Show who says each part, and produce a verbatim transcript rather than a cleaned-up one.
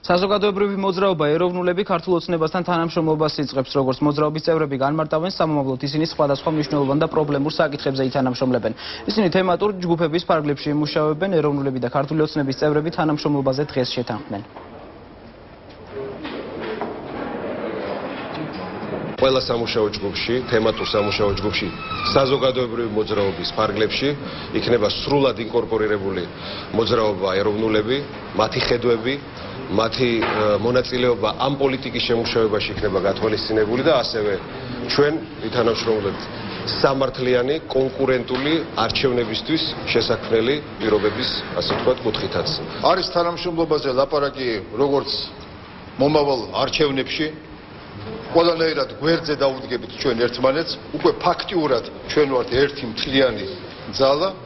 Speaker 1: საზოგადოებრივი მოძრაობა ეროვნულები ქართულ ოცნებასთან თანამშრომლობას იწყებს, როგორც მოძრაობის წევრები განმარტავენ, სამომავლოდ ისინი სხვადასხვა მნიშვნელოვან და პრობლემურ საკითხებზე ითანამშრომლებენ. ისინი თემატურ ჯგუფების ფარგლებში იმუშავებენ, ეროვნულები და ქართული ოცნების წევრები თანამშრომლობაზე დღეს შეთანხმდნენ.
Speaker 2: ყველა სამუშაო ჯგუფში, თემატურ სამუშაო ჯგუფში, საზოგადოებრივი მოძრაობის ფარგლებში იქნება სრულად ინკორპორირებული მოძრაობა ეროვნულები, მათი ხედვები, მათი მონაწილეობა ამ პოლიტიკის შემუშავებაში იქნება გათვალისწინებული და ასევე ჩვენ ვითანამშრომლებთ სამართლიანი, კონკურენტული არჩევნებისთვის შესაქმნელი პირობების, ასე ვთქვათ, კუთხითაც.
Speaker 3: არის თანამშრომლობაზე ლაპარაკი როგორც მომავალ არჩევნებში, ყველანაირად გვერდზე დაუდგებით ჩვენ ერთმანეთს, უკვე ფაქტიურად ჩვენ ვართ ერთი მთლიანი ძალა.